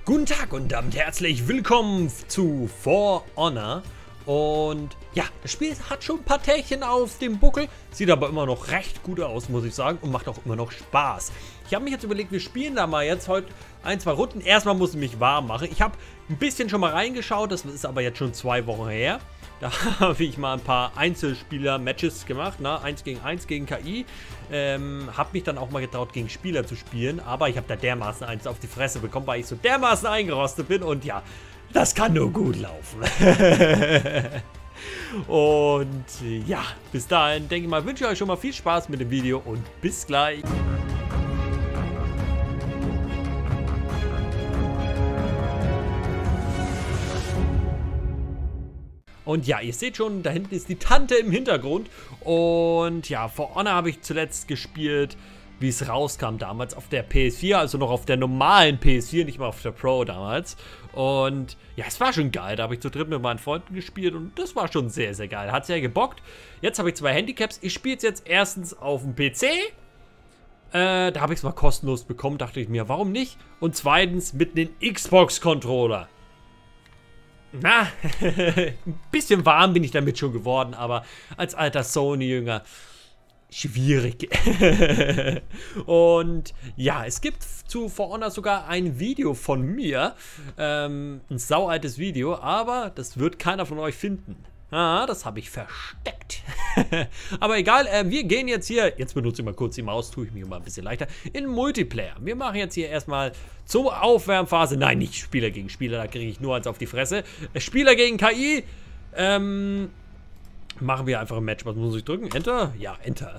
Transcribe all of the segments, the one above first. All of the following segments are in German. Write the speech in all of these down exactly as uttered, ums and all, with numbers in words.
Guten Tag und damit herzlich willkommen zu For Honor. Und ja, das Spiel hat schon ein paar Tärchen auf dem Buckel, sieht aber immer noch recht gut aus, muss ich sagen, und macht auch immer noch Spaß. Ich habe mich jetzt überlegt, wir spielen da mal jetzt heute ein, zwei Runden. Erstmal muss ich mich warm machen. Ich habe ein bisschen schon mal reingeschaut, das ist aber jetzt schon zwei Wochen her. Da habe ich mal ein paar Einzelspieler-Matches gemacht, ne? eins gegen eins gegen K I. Ähm, habe mich dann auch mal getraut, gegen Spieler zu spielen. Aber ich habe da dermaßen eins auf die Fresse bekommen, weil ich so dermaßen eingerostet bin. Und ja, das kann nur gut laufen. Und ja, bis dahin, denke ich mal, wünsche ich euch schon mal viel Spaß mit dem Video und bis gleich. Und ja, ihr seht schon, da hinten ist die Tante im Hintergrund. Und ja, For Honor habe ich zuletzt gespielt, wie es rauskam damals auf der P S vier, also noch auf der normalen P S vier, nicht mal auf der Pro damals. Und ja, es war schon geil, da habe ich zu dritt mit meinen Freunden gespielt und das war schon sehr, sehr geil. Hat sehr gebockt. Jetzt habe ich zwei Handicaps. Ich spiele es jetzt erstens auf dem P C. Äh, da habe ich es mal kostenlos bekommen, dachte ich mir, warum nicht? Und zweitens mit einem Xbox-Controller. Na, ein bisschen warm bin ich damit schon geworden, aber als alter Sony-Jünger schwierig. Und ja, es gibt zu For Honor sogar ein Video von mir, ähm, ein saualtes Video, aber das wird keiner von euch finden. Ah, das habe ich versteckt. Aber egal, äh, wir gehen jetzt hier, jetzt benutze ich mal kurz die Maus, tue ich mich mal ein bisschen leichter, in Multiplayer. Wir machen jetzt hier erstmal zur Aufwärmphase, nein, nicht Spieler gegen Spieler, da kriege ich nur eins auf die Fresse. Spieler gegen K I, ähm, machen wir einfach ein Match. Was muss ich drücken? Enter? Ja, Enter.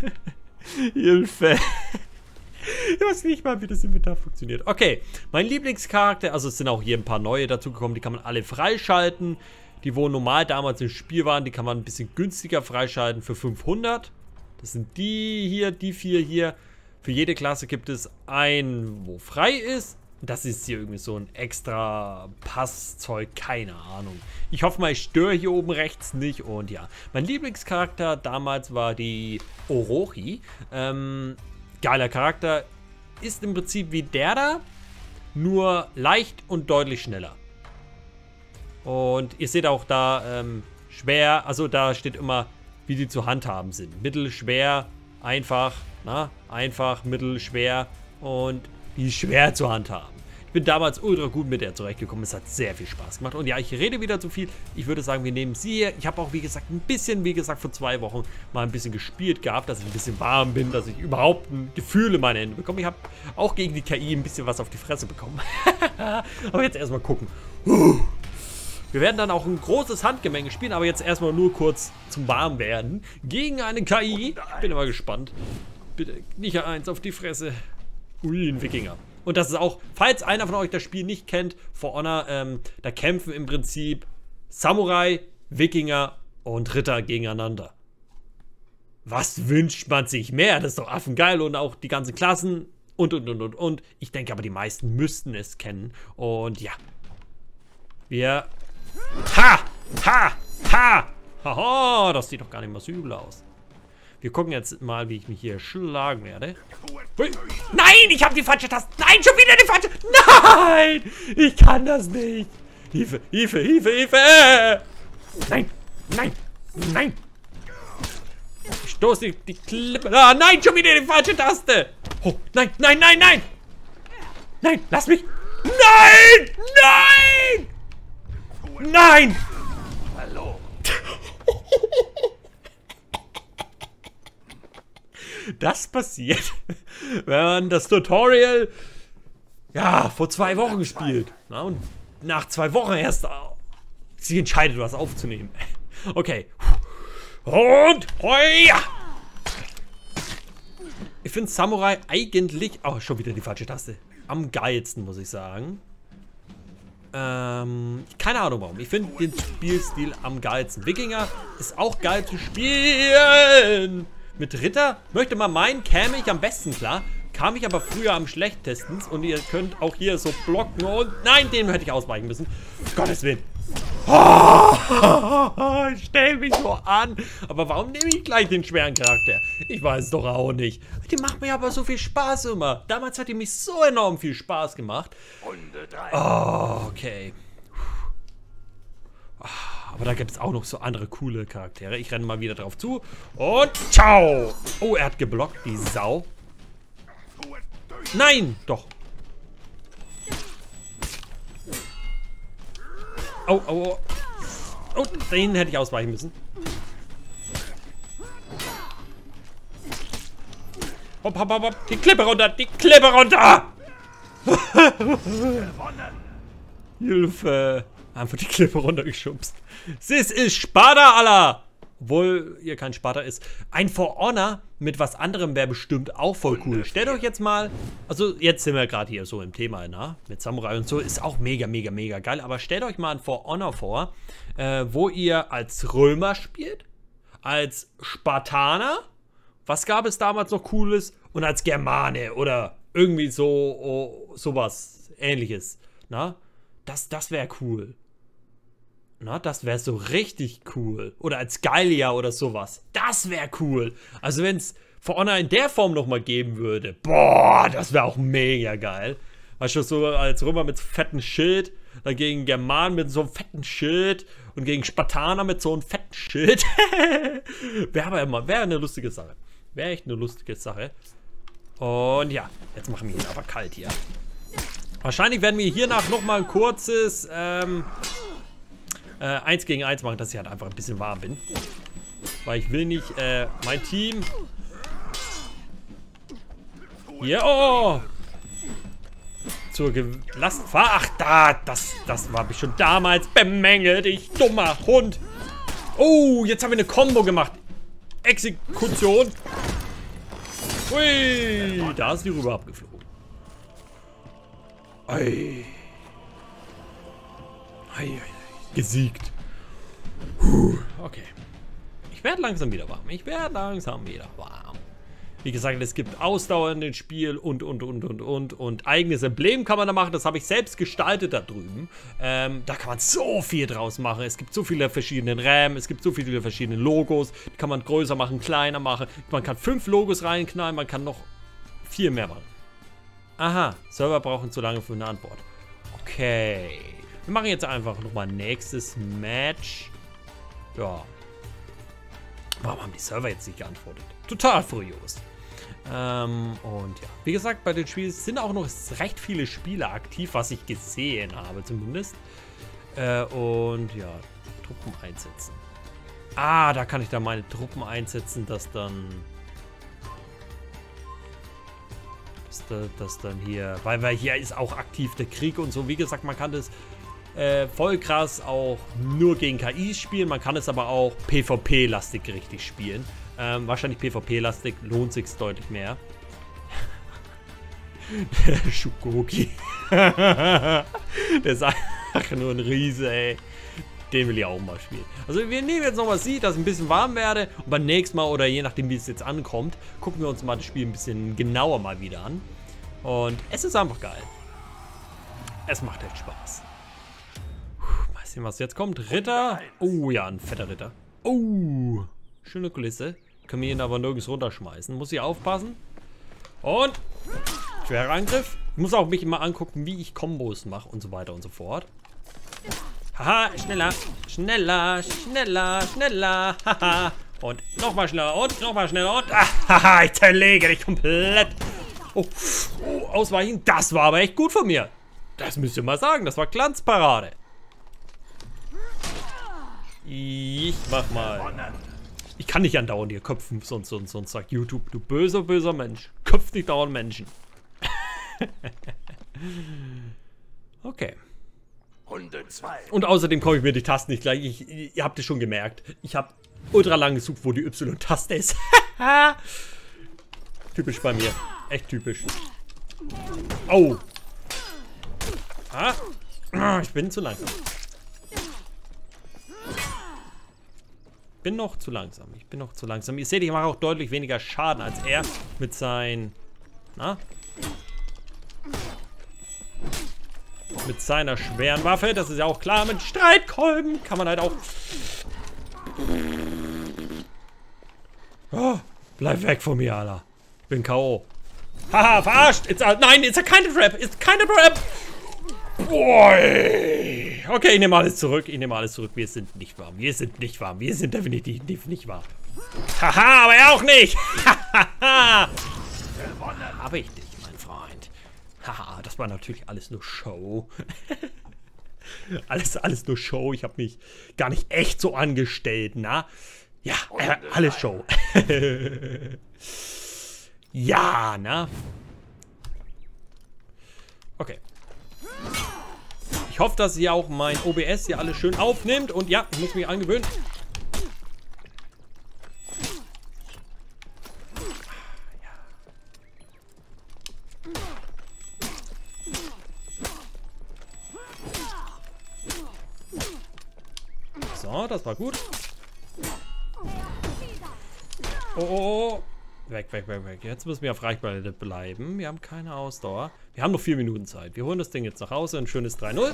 Hilfe. Ich weiß nicht mal, wie das Inventar funktioniert. Okay, mein Lieblingscharakter, also es sind auch hier ein paar neue dazugekommen, die kann man alle freischalten. Die, wo normal damals im Spiel waren, die kann man ein bisschen günstiger freischalten für fünfhundert. Das sind die hier, die vier hier. Für jede Klasse gibt es einen, wo frei ist. Das ist hier irgendwie so ein extra Passzeug, keine Ahnung. Ich hoffe mal, ich störe hier oben rechts nicht. Und ja, mein Lieblingscharakter damals war die Orochi. Ähm, geiler Charakter. Ist im Prinzip wie der da, nur leicht und deutlich schneller. Und ihr seht auch da ähm, schwer, also da steht immer, wie die zu handhaben sind. Mittel, schwer, einfach, na, einfach, mittel, schwer und die schwer zu handhaben. Ich bin damals ultra gut mit der zurechtgekommen, es hat sehr viel Spaß gemacht. Und ja, ich rede wieder zu viel, ich würde sagen, wir nehmen sie hier. Ich habe auch, wie gesagt, ein bisschen, wie gesagt, vor zwei Wochen mal ein bisschen gespielt gehabt, dass ich ein bisschen warm bin, dass ich überhaupt ein Gefühl in meine Hände bekomme. Ich habe auch gegen die K I ein bisschen was auf die Fresse bekommen. Aber jetzt erstmal gucken. Wir werden dann auch ein großes Handgemenge spielen, aber jetzt erstmal nur kurz zum Warmwerden. Gegen eine K I. Ich bin immer gespannt. Bitte nicht eins auf die Fresse. Ui, ein Wikinger. Und das ist auch, falls einer von euch das Spiel nicht kennt, For Honor, ähm, da kämpfen im Prinzip Samurai, Wikinger und Ritter gegeneinander. Was wünscht man sich mehr? Das ist doch affengeil und auch die ganzen Klassen und, und, und, und, und. Ich denke aber, die meisten müssten es kennen. Und ja. Wir... Ha! Ha! Ha! Haha! Das sieht doch gar nicht mal so übel aus. Wir gucken jetzt mal, wie ich mich hier schlagen werde. Hui. Nein! Ich habe die falsche Taste! Nein! Schon wieder die falsche! Nein! Ich kann das nicht! Hilfe! Hilfe! Hilfe! Hilfe! Nein! Nein! Nein! Ich stoße die, die Klippe... Ah, nein! Schon wieder die falsche Taste! Oh, nein! Nein! Nein! Nein! Nein! Lass mich! Nein! Nein! Nein! Hallo. Das passiert, wenn man das Tutorial ja vor zwei Wochen spielt. Na, und nach zwei Wochen erst sich entscheidet, was aufzunehmen. Okay. Und heuer! Ich finde Samurai eigentlich... Oh, schon wieder die falsche Taste. Am geilsten, muss ich sagen. Ähm, keine Ahnung warum. Ich finde den Spielstil am geilsten. Wikinger ist auch geil zu spielen. Mit Ritter möchte man meinen, käme ich am besten klar. Kam ich aber früher am schlechtesten. Und ihr könnt auch hier so blocken und... Nein, den hätte ich ausweichen müssen. Gottes Willen. Oh, ich stell mich so an. Aber warum nehme ich gleich den schweren Charakter? Ich weiß doch auch nicht. Die macht mir aber so viel Spaß immer. Damals hat die mich so enorm viel Spaß gemacht. Oh, okay. Aber da gibt es auch noch so andere coole Charaktere. Ich renne mal wieder drauf zu. Und ciao. Oh, er hat geblockt, die Sau. Nein, doch. Oh, oh, oh. Oh, dahin hätte ich ausweichen müssen. Hopp, hopp, hopp, hopp. Die Klippe runter, die Klippe runter. Hilfe. Einfach die Klippe runtergeschubst. Das ist Sparta, Allah. Obwohl hier kein Sparta ist. Ein For Honor mit was anderem wäre bestimmt auch voll cool. Stellt euch jetzt mal, also jetzt sind wir gerade hier so im Thema, na, mit Samurai und so, ist auch mega, mega, mega geil. Aber stellt euch mal ein For Honor vor, äh, wo ihr als Römer spielt, als Spartaner, was gab es damals noch Cooles, und als Germane oder irgendwie so, oh, sowas Ähnliches, na, das, das wäre cool. Na, das wäre so richtig cool. Oder als Gallier oder sowas. Das wäre cool. Also wenn es For Honor in der Form nochmal geben würde. Boah, das wäre auch mega geil. Weißt du, so als Römer mit so fetten Schild. Dann gegen Germanen mit so einem fetten Schild. Und gegen Spartaner mit so einem fetten Schild. Wäre aber immer, wäre eine lustige Sache. Wäre echt eine lustige Sache. Und ja, jetzt machen wir ihn aber kalt hier. Wahrscheinlich werden wir hiernach nochmal ein kurzes, ähm... Äh, eins gegen eins machen, dass ich halt einfach ein bisschen warm bin. Weil ich will nicht, äh, mein Team... Ja, oh! Zur Last fahren. Ach, da, das, das habe ich schon damals bemängelt, ich dummer Hund. Oh, jetzt haben wir eine Combo gemacht. Exekution. Ui, da ist die rüber abgeflogen. Ei. Ei, ei. Gesiegt. Puh, okay. Ich werde langsam wieder warm. Ich werde langsam wieder warm. Wie gesagt, es gibt Ausdauer in dem Spiel und, und, und, und, und. Und eigenes Emblem kann man da machen. Das habe ich selbst gestaltet da drüben. Ähm, da kann man so viel draus machen. Es gibt so viele verschiedene RAM. Es gibt so viele verschiedene Logos. Die kann man größer machen, kleiner machen. Man kann fünf Logos reinknallen. Man kann noch viel mehr machen. Aha. Server brauchen zu lange für eine Antwort. Okay. Wir machen jetzt einfach nochmal nächstes Match. Ja. Warum haben die Server jetzt nicht geantwortet? Total furios. Ähm, und ja. Wie gesagt, bei den Spielen sind auch noch recht viele Spieler aktiv, was ich gesehen habe zumindest. Äh, und ja, Truppen einsetzen. Ah, da kann ich dann meine Truppen einsetzen, dass dann... Dass, dass dann hier... Weil, weil hier ist auch aktiv der Krieg und so. Wie gesagt, man kann das... Äh, voll krass auch nur gegen K Is spielen. Man kann es aber auch PvP-lastig richtig spielen. Ähm, wahrscheinlich PvP-lastig lohnt sich deutlich mehr. Der Shukoki. Der ist einfach nur ein Riese, ey. Den will ich auch mal spielen. Also wir nehmen jetzt nochmal sie, dass ich ein bisschen warm werde. Und beim nächsten Mal oder je nachdem, wie es jetzt ankommt, gucken wir uns mal das Spiel ein bisschen genauer mal wieder an. Und es ist einfach geil. Es macht echt Spaß. Was jetzt kommt. Ritter. Oh ja, ein fetter Ritter. Oh, schöne Kulisse. Können wir ihn aber nirgends runterschmeißen. Muss ich aufpassen. Und schwerer Angriff. Ich muss auch mich immer angucken, wie ich Kombos mache und so weiter und so fort. Haha, schneller, schneller, schneller, schneller. Haha. Und nochmal schneller und nochmal schneller und haha, ich zerlege dich komplett. Oh, oh, ausweichen. Das war aber echt gut von mir. Das müsst ihr mal sagen. Das war Glanzparade. Ich mach mal. Ich kann nicht andauernd hier köpfen, sonst, sonst, sonst sagt YouTube, du böser, böser Mensch. Köpft nicht dauernd Menschen. Okay. Und außerdem komme ich mir die Tasten nicht gleich. Ich, ihr habt es schon gemerkt. Ich habe ultra lang gesucht, wo die Y-Taste ist. Typisch bei mir. Echt typisch. Oh. Ah. Ich bin zu langsam. Ich bin noch zu langsam. Ich bin noch zu langsam. Ihr seht, ich mache auch deutlich weniger Schaden als er mit seinen... Na? Mit seiner schweren Waffe. Das ist ja auch klar. Mit Streitkolben kann man halt auch... Oh, bleib weg von mir, Alter. Ich bin K O Haha, verarscht. It's a, nein, ist ja keine Trap. Ist keine Trap. Boy. Okay, ich nehme alles zurück. Ich nehme alles zurück. Wir sind nicht warm. Wir sind nicht warm. Wir sind definitiv nicht warm. Haha, aber er auch nicht. Haha. Habe ich dich, mein Freund. Haha, das war natürlich alles nur Show. alles, alles nur Show. Ich habe mich gar nicht echt so angestellt, na? Ja, äh, alles Show. Ja, na? Okay. Ich hoffe, dass ihr auch mein O B S hier alles schön aufnimmt. Und ja, ich muss mich angewöhnen. So, das war gut. Oh, oh, oh. Weg, weg, weg, weg. Jetzt müssen wir auf Reichweite bleiben. Wir haben keine Ausdauer. Wir haben noch vier Minuten Zeit. Wir holen das Ding jetzt nach Hause. Ein schönes drei null.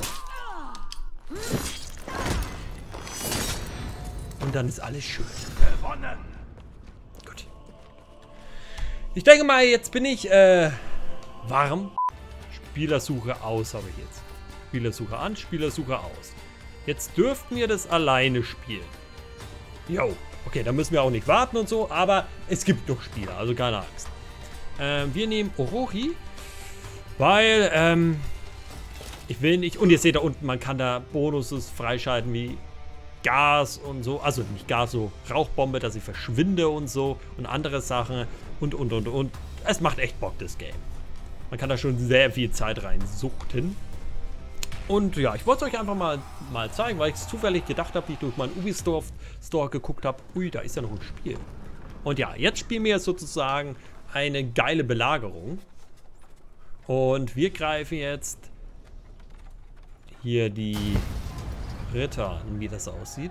Und dann ist alles schön. Gut. Ich denke mal, jetzt bin ich äh, warm. Spielersuche aus habe ich jetzt. Spielersuche an, Spielersuche aus. Jetzt dürften wir das alleine spielen. Jo. Okay, da müssen wir auch nicht warten und so, aber es gibt noch Spieler, also keine Angst. Ähm, wir nehmen Orochi, weil, ähm, ich will nicht, und ihr seht da unten, man kann da Bonuses freischalten wie Gas und so, also nicht Gas, so Rauchbombe, dass ich verschwinde und so und andere Sachen und, und, und, und. Es macht echt Bock, das Game. Man kann da schon sehr viel Zeit reinsuchten. Und ja, ich wollte es euch einfach mal, mal zeigen, weil ich es zufällig gedacht habe, wie ich durch meinen Ubisoft Store geguckt habe. Ui, da ist ja noch ein Spiel. Und ja, jetzt spielen wir sozusagen eine geile Belagerung. Und wir greifen jetzt hier die Ritter an, wie das aussieht.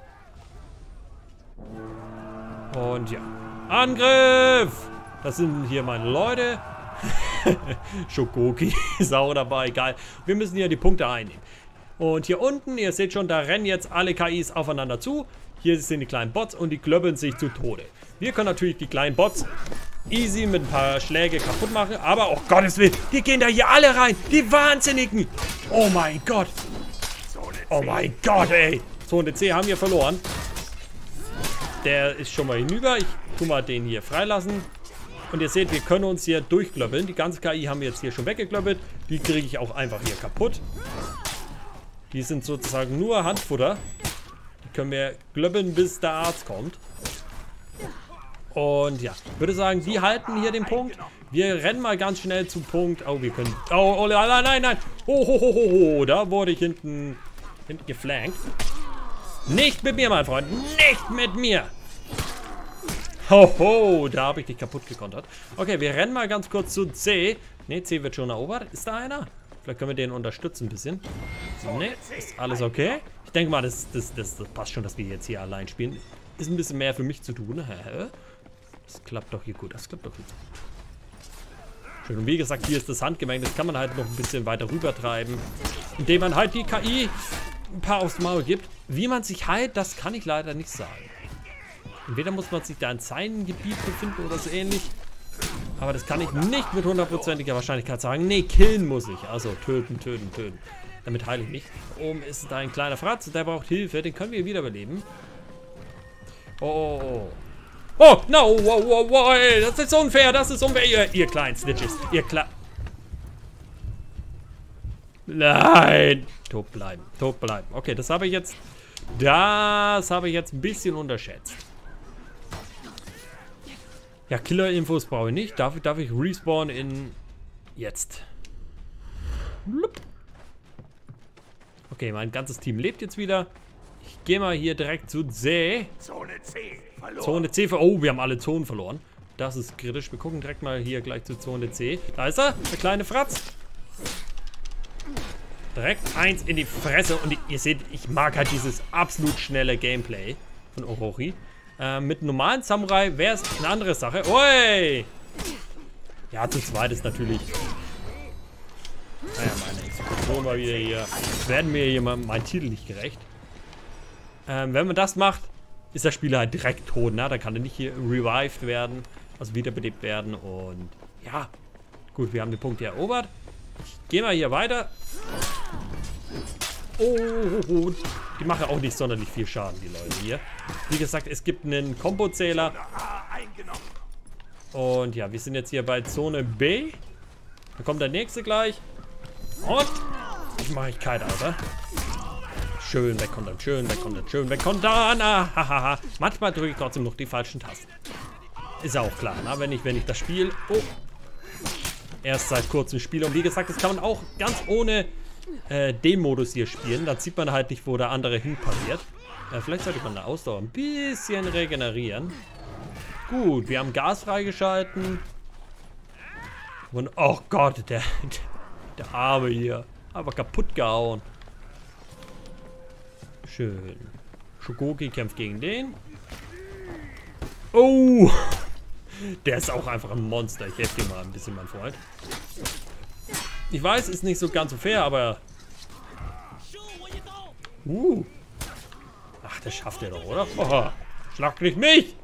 Und ja, Angriff! Das sind hier meine Leute. Schokoki ist auch dabei, geil. Wir müssen hier die Punkte einnehmen. Und hier unten, ihr seht schon, da rennen jetzt alle K Is aufeinander zu. Hier sind die kleinen Bots und die klöppeln sich zu Tode. Wir können natürlich die kleinen Bots easy mit ein paar Schläge kaputt machen. Aber, oh Gottes Willen, die gehen da hier alle rein. Die Wahnsinnigen. Oh mein Gott. Oh mein Gott, ey. Zone C haben wir verloren. Der ist schon mal hinüber. Ich tu mal den hier freilassen. Und ihr seht, wir können uns hier durchklöppeln. Die ganze K I haben wir jetzt hier schon weggeklöppelt. Die kriege ich auch einfach hier kaputt. Die sind sozusagen nur Handfutter. Die können wir klöppeln, bis der Arzt kommt. Und ja, ich würde sagen, die halten hier den Punkt. Wir rennen mal ganz schnell zum Punkt. Oh, wir können... Oh, oh nein, nein, nein. Oh, ho, ho, ho, ho. Da wurde ich hinten, hinten geflankt. Nicht mit mir, mein Freund. Nicht mit mir. Hoho, da habe ich dich kaputt gekontert. Okay, wir rennen mal ganz kurz zu C. Ne, C wird schon erobert. Ist da einer? Vielleicht können wir den unterstützen ein bisschen. Ne, ist alles okay? Ich denke mal, das, das, das, das passt schon, dass wir jetzt hier allein spielen. Ist ein bisschen mehr für mich zu tun. Das klappt doch hier gut. Das klappt doch gut. Schön. Und wie gesagt, hier ist das Handgemeng. Das kann man halt noch ein bisschen weiter rüber treiben. Indem man halt die K I ein paar aufs Maul gibt. Wie man sich heilt, das kann ich leider nicht sagen. Entweder muss man sich da in seinem Gebiet befinden oder so ähnlich. Aber das kann ich nicht mit hundertprozentiger Wahrscheinlichkeit sagen. Nee, killen muss ich. Also töten, töten, töten. Damit heile ich mich. Oben ist da ein kleiner Fratz, der braucht Hilfe. Den können wir wiederbeleben. Oh, oh, oh. Oh, no, wow, wow, wow, ey, das ist unfair, das ist unfair. Ihr, ihr kleinen Snitches, ihr klar. Nein. Tot bleiben, tot bleiben. Okay, das habe ich jetzt, das habe ich jetzt ein bisschen unterschätzt. Ja, Killer-Infos brauche ich nicht. Darf, darf ich respawnen in jetzt? Okay, mein ganzes Team lebt jetzt wieder. Ich gehe mal hier direkt zu C. Zone C verloren. Zone C. Oh, wir haben alle Zonen verloren. Das ist kritisch. Wir gucken direkt mal hier gleich zu Zone C. Da ist er, der kleine Fratz. Direkt eins in die Fresse. Und ihr seht, ich mag halt dieses absolut schnelle Gameplay von Orochi. Äh, mit normalen Samurai wäre es eine andere Sache. Oi! Ja, zu zweit ist natürlich... Naja, meine ich. So mal wieder hier. Werden mir hier mal mein Titel nicht gerecht. Ähm, wenn man das macht, ist der Spieler halt direkt tot, ne? Da kann er nicht hier revived werden, also wiederbelebt werden. Und ja, gut, wir haben den Punkt hier erobert. Ich gehe mal hier weiter. Oh, oh, oh, die machen auch nicht sonderlich viel Schaden, die Leute hier. Wie gesagt, es gibt einen Kombo-Zähler. Und ja, wir sind jetzt hier bei Zone B. Da kommt der nächste gleich. Und ich mache ich kalt, Alter. Schön wegkontern, schön wegkontern, schön wegkontern. Ah, hahaha. Manchmal drücke ich trotzdem noch die falschen Tasten. Ist ja auch klar, ne? Wenn ich, wenn ich das Spiel... Oh. Erst seit kurzem spiele. Und wie gesagt, das kann man auch ganz ohne äh, den Modus hier spielen. Dann sieht man halt nicht, wo der andere hinpariert. Äh, vielleicht sollte man eine Ausdauer ein bisschen regenerieren. Gut, wir haben Gas freigeschalten. Und oh Gott, der, der, der Arme hier. Einfach kaputt gehauen. Schön. Shugoki kämpft gegen den. Oh! Der ist auch einfach ein Monster. Ich helfe dir mal ein bisschen, mein Freund. Ich weiß, ist nicht so ganz so fair, aber... Uh. Ach, das schafft er doch, oder? Oh, schlag nicht mich!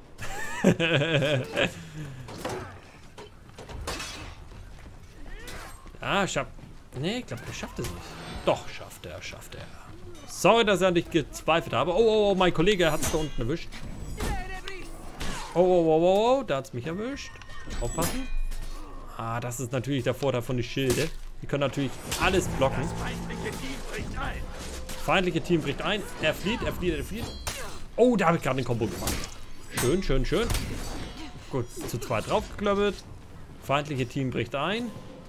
Ah, ich hab... Nee, ich glaube, der schafft es nicht. Doch, schafft er, schafft er. Sorry, dass er nicht gezweifelt habe. Oh, oh, oh, mein Kollege hat es da unten erwischt. Oh, oh, oh, oh, oh, da hat es mich erwischt. Aufpassen. Ah, das ist natürlich der Vorteil von den Schilde. Die können natürlich alles blocken. Feindliche Team bricht ein. Er flieht, er flieht, er flieht. Oh, da habe ich gerade einen Kombo gemacht. Schön, schön, schön. Gut, zu zweit draufgeklöppelt. Feindliche Team bricht ein.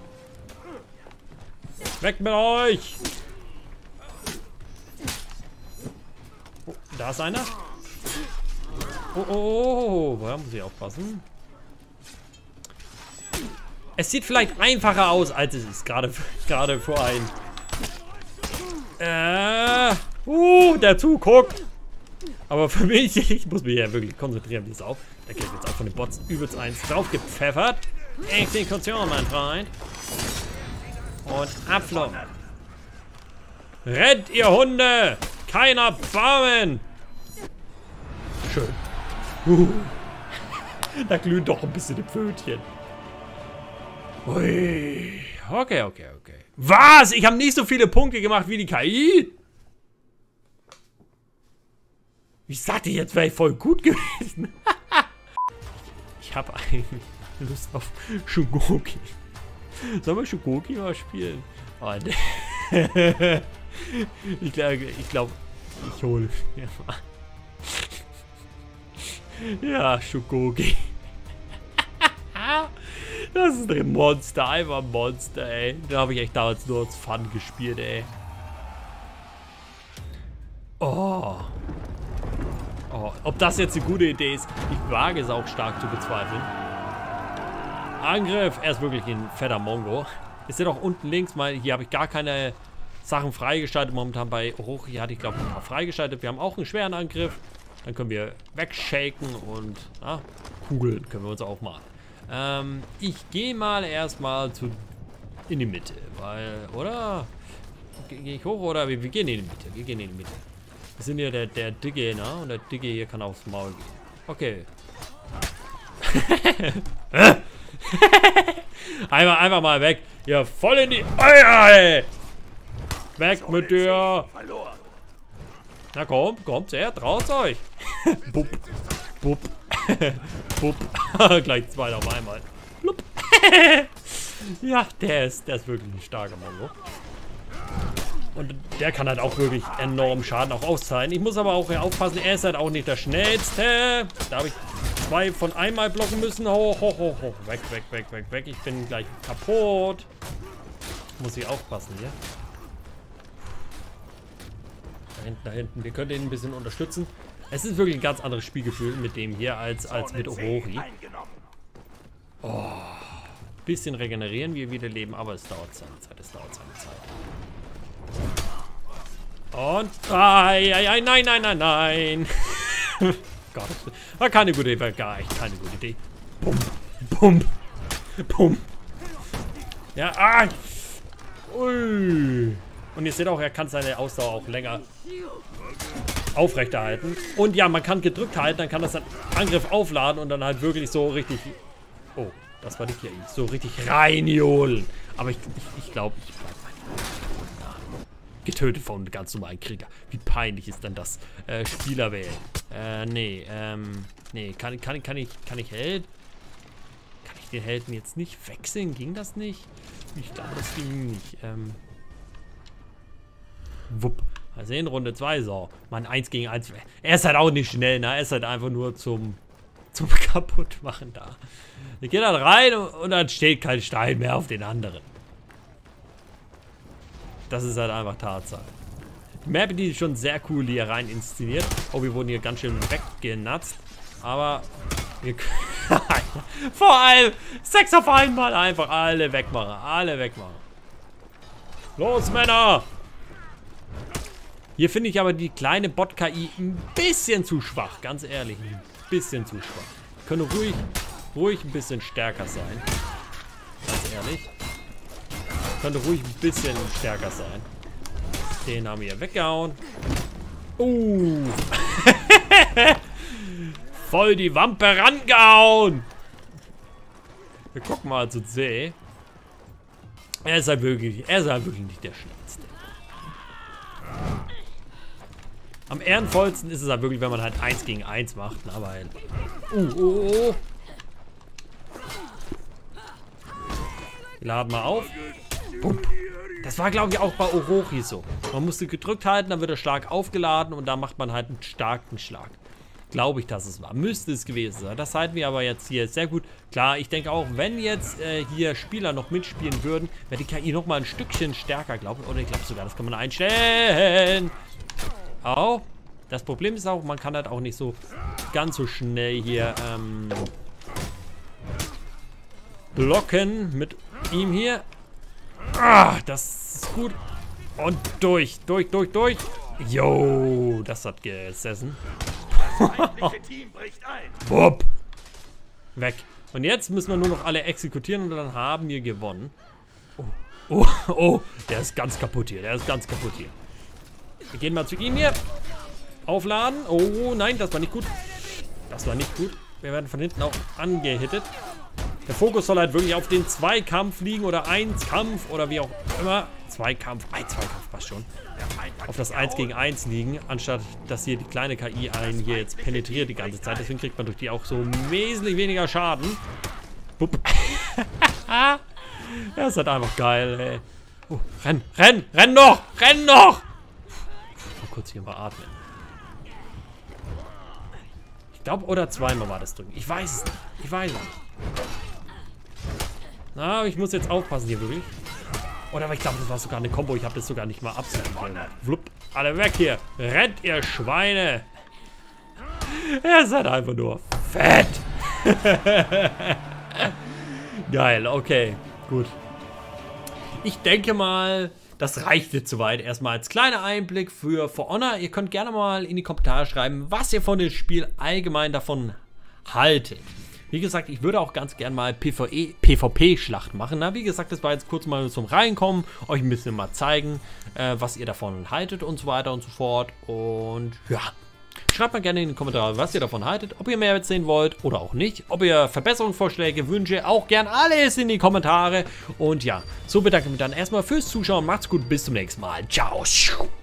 Weg mit euch! Oh, da ist einer. Oh, oh, oh, woher muss ich aufpassen? Es sieht vielleicht einfacher aus, als es ist. Gerade gerade vor ein. Äh, uh, der Zug guckt. Aber für mich, ich muss mich ja wirklich konzentrieren, wie es auf. Der kriegt jetzt auch von den Bots übelst eins draufgepfeffert. Exekution, mein Freund. Und Abflug. Rennt, ihr Hunde! Keiner Barmen! Schön. Uh. Da glühen doch ein bisschen die Pfötchen. Ui. Okay, okay, okay. Was? Ich habe nicht so viele Punkte gemacht wie die K I? Ich sagte, jetzt wäre ich voll gut gewesen. Ich habe eigentlich Lust auf Shugoki. Sollen wir Shugoki mal spielen? Oh, ne. Ich glaube, ich, glaub, ich hole mir mal. Ja, Shugoki. Das ist ein Monster, einfach ein Monster, ey. Da habe ich echt damals nur als Fun gespielt, ey. Oh. Oh. Ob das jetzt eine gute Idee ist, ich wage es auch stark zu bezweifeln. Angriff, er ist wirklich ein fetter Mongo. Ist ja doch unten links, mal hier habe ich gar keine Sachen freigeschaltet. Momentan bei Orochi hatte ich glaube ich ein paar freigeschaltet. Wir haben auch einen schweren Angriff. Dann können wir wegshaken und na, Kugeln können wir uns auch machen. Ähm, ich gehe mal erstmal zu in die Mitte, weil, oder? Gehe ich hoch oder wir, wir gehen in die Mitte? Wir gehen in die Mitte. Wir sind hier der, der Digge, ne? Und der Digge hier kann aufs Maul gehen. Okay. einfach, einfach mal weg. Hier voll in die Eier, ey. Weg mit dir. Na komm, kommt her, traut euch. Bup, bup, bup. Gleich zwei auf einmal. Blub. Ja, der ist, der ist wirklich ein starker Mongo. Und der kann halt auch wirklich enorm Schaden auch austeilen. Ich muss aber auch aufpassen, er ist halt auch nicht der Schnellste. Da habe ich zwei von einmal blocken müssen. Hoch, hoch, hoch, hoch. Weg, weg, weg, weg, weg. Ich bin gleich kaputt. Muss ich aufpassen hier. Da hinten, da hinten. Wir können den ein bisschen unterstützen. Es ist wirklich ein ganz anderes Spielgefühl mit dem hier als, als mit Orochi. Oh. Bisschen regenerieren wir wieder leben, aber es dauert seine Zeit. Es dauert seine Zeit. Und. Ai, ai, ai, nein, nein, nein, nein. Gott, war keine gute Idee, war gar echt keine gute Idee. Bum, bum, bum. Ja, ah. Ui. Und ihr seht auch, er kann seine Ausdauer auch länger aufrechterhalten. Und ja, man kann gedrückt halten, dann kann das dann Angriff aufladen und dann halt wirklich so richtig... Oh, das war die K I. So richtig reinjohlen. Aber ich glaube, ich, ich, glaub, ich bleib einfach getötet von einem ganz normalen Krieger. Wie peinlich ist denn das? Äh, Spieler wählen. Äh, nee, ähm... Nee, kann, kann, kann ich... Kann ich Held... Kann ich den Helden jetzt nicht wechseln? Ging das nicht? Ich glaube, das ging nicht. Ähm... Wupp. Mal sehen, Runde zwei, so. Mann, eins gegen eins. Er ist halt auch nicht schnell, ne? Er ist halt einfach nur zum, zum Kaputtmachen da. Er geht dann rein und, und dann steht kein Stein mehr auf den anderen. Das ist halt einfach Tatsache. Die Map, die ist schon sehr cool hier rein inszeniert. Oh, wir wurden hier ganz schön weggenatzt. Aber wir können vor allem sechs auf einmal einfach alle wegmachen. Alle wegmachen. Los, Männer! Hier finde ich aber die kleine Bot-K I ein bisschen zu schwach, ganz ehrlich, ein bisschen zu schwach. Könnte ruhig, ruhig ein bisschen stärker sein, ganz ehrlich. Könnte ruhig ein bisschen stärker sein. Den haben wir hier weggehauen. Uh. Voll die Wampe rangehauen. Wir gucken mal zu C. Er ist halt wirklich, er ist halt wirklich nicht der Schnellste. Am ehrenvollsten ist es halt wirklich, wenn man halt eins gegen eins macht. Aber halt. Uh, oh, oh. Wir laden mal auf. Bumm. Das war, glaube ich, auch bei Orochi so. Man musste gedrückt halten, dann wird der Schlag aufgeladen und da macht man halt einen starken Schlag. Glaube ich, dass es war. Müsste es gewesen sein. Das halten wir aber jetzt hier sehr gut. Klar, ich denke auch, wenn jetzt äh, hier Spieler noch mitspielen würden, wäre die K I noch mal ein Stückchen stärker, glaube ich. Oder ich glaube sogar, das kann man einstellen. Auch. Das Problem ist auch, man kann halt auch nicht so ganz so schnell hier ähm, blocken mit ihm hier. Ah, das ist gut. Und durch, durch, durch, durch. Jo, das hat gesessen. Wupp. Weg. Und jetzt müssen wir nur noch alle exekutieren und dann haben wir gewonnen. Oh, oh, oh, der ist ganz kaputt hier. Der ist ganz kaputt hier. Wir gehen mal zu ihm hier. Aufladen. Oh, nein, das war nicht gut. Das war nicht gut. Wir werden von hinten auch angehittet. Der Fokus soll halt wirklich auf den Zweikampf liegen oder Einskampf oder wie auch immer. Zweikampf, ein Zweikampf passt schon. Auf das eins gegen eins liegen, anstatt dass hier die kleine K I einen hier jetzt penetriert die ganze Zeit. Deswegen kriegt man durch die auch so wesentlich weniger Schaden. Bupp. Das ist halt einfach geil, ey. Oh, renn, renn, renn noch, renn noch! Mal kurz hier mal atmen. Ich glaube, oder zweimal war das drücken. Ich weiß es nicht. Ich weiß es nicht. Na, ich muss jetzt aufpassen hier wirklich. Oder aber ich glaube, das war sogar eine Combo. Ich habe das sogar nicht mal absichtlich gemacht. Flupp, alle weg hier. Rennt, ihr Schweine. Er ist halt einfach nur fett. Geil, okay. Gut. Ich denke mal, das reicht jetzt soweit. Erstmal als kleiner Einblick für For Honor. Ihr könnt gerne mal in die Kommentare schreiben, was ihr von dem Spiel allgemein davon haltet. Wie gesagt, ich würde auch ganz gern mal PvP-Schlacht machen. Na, wie gesagt, das war jetzt kurz mal zum Reinkommen, euch ein bisschen mal zeigen, äh, was ihr davon haltet und so weiter und so fort. Und ja, schreibt mal gerne in die Kommentare, was ihr davon haltet, ob ihr mehr jetzt sehen wollt oder auch nicht. Ob ihr Verbesserungsvorschläge, Wünsche, auch gern alles in die Kommentare. Und ja, so bedanke ich mich dann erstmal fürs Zuschauen. Macht's gut, bis zum nächsten Mal. Ciao.